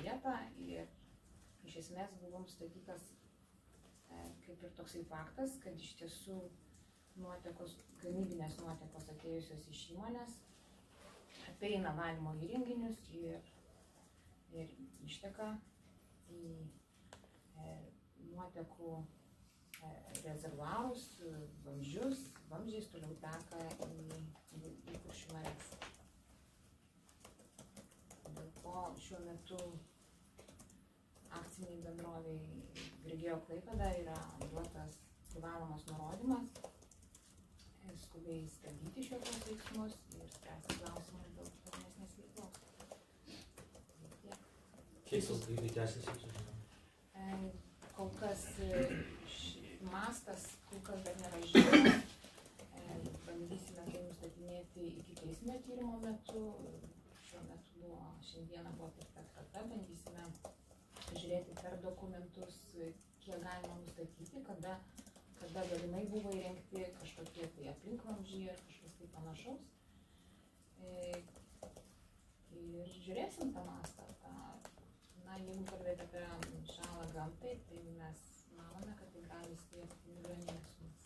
vietą ir iš esmės buvo nustatytas kaip ir toksai faktas, kad iš tiesų nuotekos, gamybinės nuotekos atėjusios iš įmonės apeina valymo įrenginius ir išteka į nuotekų rezervuarus, vamzdžius, vamzdžiais toliau teka į Kuršių marias. Dėl ko šiuo metu akciniai bendroviai Grigeo Klaipėda yra duotas privalomas nurodymas skubiai stabdyti šios veiksmus ir spręsti klausimus dėl tolimesnės veiklos. Kiek ilgai tęsis jūsų žinoma? Kol kas mastas dar nėra žinomas. Bandysime tai nustatinėti iki teisminio tyrimo metu. Šiandieną buvo atlikta apkalta, bandysime žiūrėti per dokumentus, kiek galima nustatyti, kada galimai buvo įrengti kažkokie tai aplinkvamzdžiai ar kažkas tai panašaus. Ir žiūrėsim tą mastą. Jeigu kalbėti apie žalą gamtai, tai mes manome, kad tai gali siekti milijoninės sumas.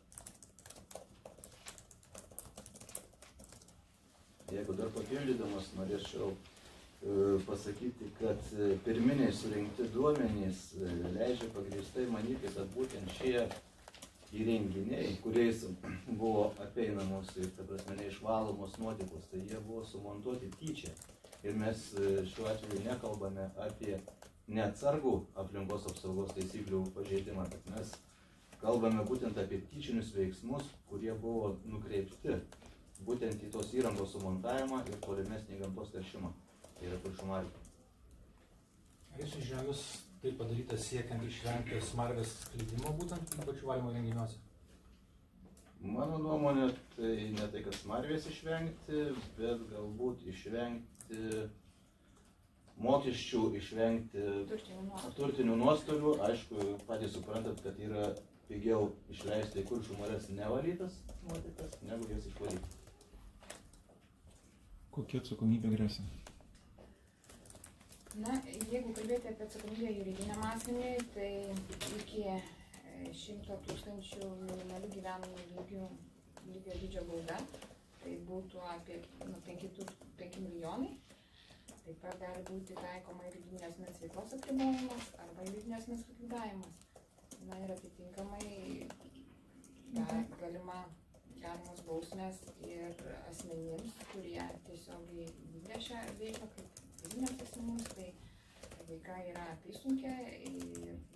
Jeigu dar papildydamas, norėčiau pasakyti, kad pirminiai surinkti duomenys leidžia pagrįstai manyti, kad būtent šie įrenginiai, kuriais buvo apeinamos ir, ta prasme, neišvalomos nuotekos, tai jie buvo sumontuoti tyčia. Ir mes šiuo atveju nekalbame apie neatsargų aplinkos apsaugos taisyklių pažeidimą, bet mes kalbame būtent apie tyčinius veiksmus, kurie buvo nukreipti būtent į tos įrangos sumontavimą ir tolimesnį gamtos teršimą. Tai yra Kuršių marių. Ar jūsų žiniomis tai padaryta siekiant išvengti smarvės sklidimo būtent pačių valymo įrenginiuose? Mano nuomonė, tai ne tai, kad smarvės išvengti, bet galbūt išvengti mokesčių, išvengti turtinių nuostolių. Aišku, patys suprantat, kad yra pigiau išleisti į Kuršių marias nevalytas nuotekas, negu jas išvalyti. Kokia atsakomybė gresia? Jeigu kalbėti apie atsakomybę juridiniam asmeniui, tai iki 100 000 minimalių gyvenamų lygio dydžio bauda, tai būtų apie 5 milijonai. Taip pat gali būti taikoma juridinės asmens veiklos apribojimas arba juridinės asmens likvidavimas. Ir atitinkamai galimos bausmės ir asmenims, kurie tiesiogiai vykdė šią veiklą kaip juridiniams asmenims, tai veika yra apysunkė ir